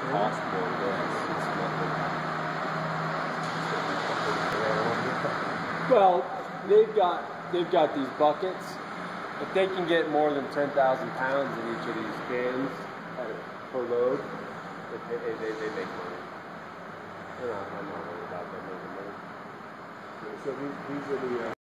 cost more or less. It's nothing. Well, they've got these buckets. If they can get more than 10,000 pounds in each of these cans per load, they make money. I'm not worried about them making money. So these are the